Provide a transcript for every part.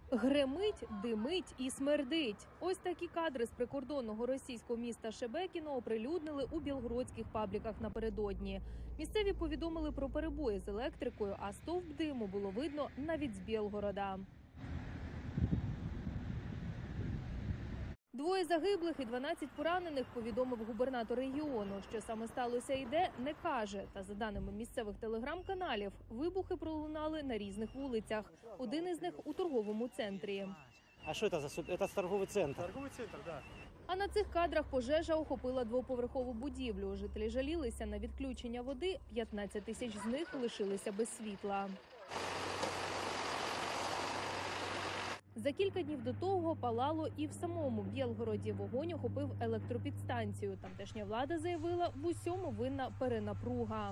Гремить, димить і смердить. Ось такі кадри з прикордонного російського міста Шебекіно оприлюднили у білгородських пабліках напередодні. Місцеві повідомили про перебої з електрикою, а стовп диму було видно навіть з Білгорода. Двоє загиблих і 12 поранених, повідомив губернатор регіону. Що саме сталося і де, не каже. Та за даними місцевих телеграм-каналів, вибухи пролунали на різних вулицях. Один із них у торговому центрі. А що це за це торговий центр? Торговий центр, так. А на цих кадрах пожежа охопила двоповерхову будівлю. Жителі жалілися на відключення води, 15 тисяч з них лишилися без світла. За кілька днів до того палало і в самому Білгороді. Вогонь охопив електропідстанцію. Тамтешня влада заявила, в усьому винна перенапруга.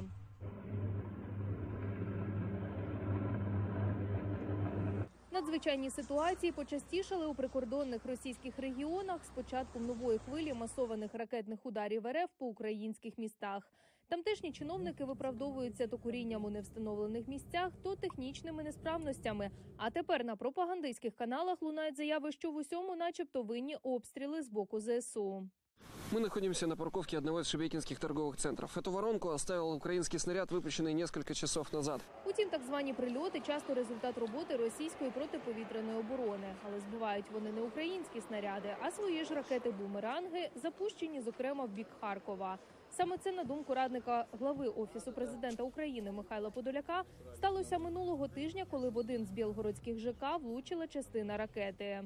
Надзвичайні ситуації почастішали у прикордонних російських регіонах з початком нової хвилі масованих ракетних ударів РФ по українських містах. Тамтешні чиновники виправдовуються то курінням у невстановлених місцях, то технічними несправностями. А тепер на пропагандистських каналах лунають заяви, що в усьому начебто винні обстріли з боку ЗСУ. Мы находимся на парковке одного из шебекинских торговых центров. Эту воронку оставил украинский снаряд, выпущенный несколько часов назад. Утім, так звані прильоти часто результат роботи російської протиповітряної оборони. Але збивають вони не українські снаряди, а свої ж ракети-бумеранги, запущені, зокрема, в бік Харкова. Саме це, на думку радника глави Офісу президента України Михайла Подоляка, сталося минулого тижня, коли в один з білгородських ЖК влучила частина ракети.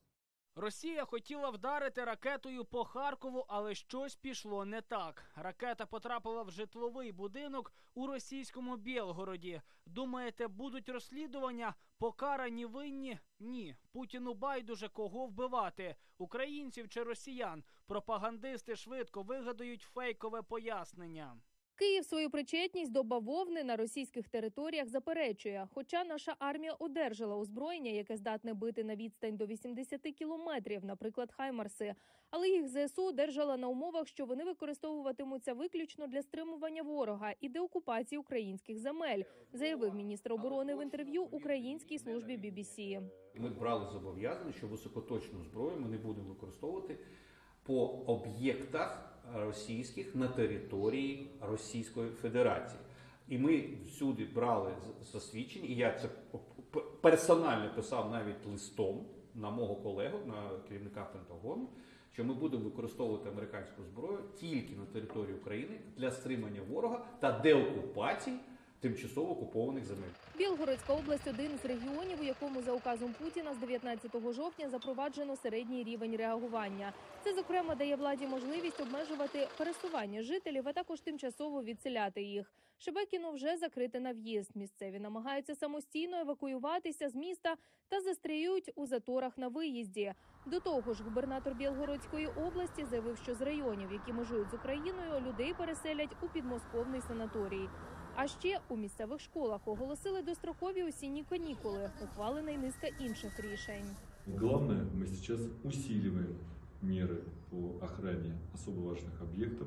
Росія хотіла вдарити ракетою по Харкову, але щось пішло не так. Ракета потрапила в житловий будинок у російському Білгороді. Думаєте, будуть розслідування? Покарані винні? Ні. Путіну байдуже кого вбивати – українців чи росіян. Пропагандисти швидко вигадають фейкове пояснення. Київ свою причетність до бавовни на російських територіях заперечує. Хоча наша армія одержала озброєння, яке здатне бити на відстань до 80 кілометрів, наприклад, хаймарси. Але їх ЗСУ одержала на умовах, що вони використовуватимуться виключно для стримування ворога і деокупації українських земель, заявив міністр оборони в інтерв'ю українській службі BBC. Ми брали зобов'язання, що високоточну зброю ми не будемо використовувати по об'єктах російських на території Російської Федерації. І ми всюди брали засвідчення, і я це персонально писав навіть листом на мого колегу, на керівника Пентагону, що ми будемо використовувати американську зброю тільки на території України для стримання ворога та деокупації тимчасово окупованих земель. Білгородська область – один із регіонів, у якому за указом Путіна з 19 жовтня запроваджено середній рівень реагування. Це, зокрема, дає владі можливість обмежувати пересування жителів, а також тимчасово відселяти їх. Шебекіно вже закрите на в'їзд. Місцеві намагаються самостійно евакуюватися з міста та застряють у заторах на виїзді. До того ж, губернатор Білгородської області заявив, що з районів, які межують з Україною, людей переселять у підмосковний санаторій. А ще у місцевих школах оголосили дострокові осінні канікули. Ухвалена й низка інших рішень. Главное, мы сейчас усиливаем меры по охране особо важных объектов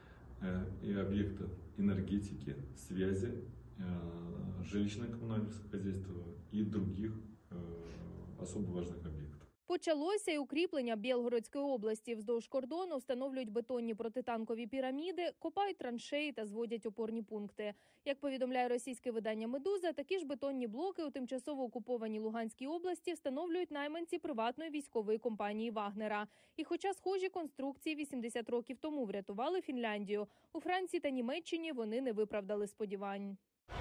и объектов энергетики, связи, жилищно-коммунального хозяйства и других особо важных объектов. Почалося й укріплення Білгородської області. Вздовж кордону встановлюють бетонні протитанкові піраміди, копають траншеї та зводять опорні пункти. Як повідомляє російське видання «Медуза», такі ж бетонні блоки у тимчасово окупованій Луганській області встановлюють найманці приватної військової компанії «Вагнера». І хоча схожі конструкції 80 років тому врятували Фінляндію, у Франції та Німеччині вони не виправдали сподівань.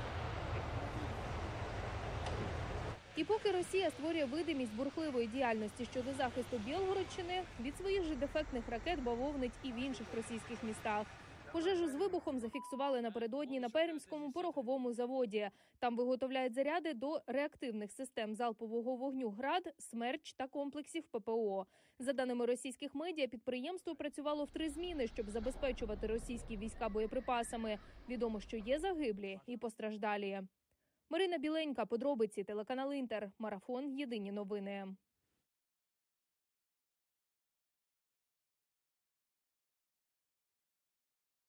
І поки Росія створює видимість бурхливої діяльності щодо захисту Білгородщини, від своїх же дефектних ракет бавовнить і в інших російських містах. Пожежу з вибухом зафіксували напередодні на Пермському пороховому заводі. Там виготовляють заряди до реактивних систем залпового вогню «Град», «Смерч» та комплексів ППО. За даними російських медіа, підприємство працювало в 3 зміни, щоб забезпечувати російські війська боєприпасами. Відомо, що є загиблі і постраждалі. Марина Біленька, подробиці, телеканал «Інтер», марафон «Єдині новини».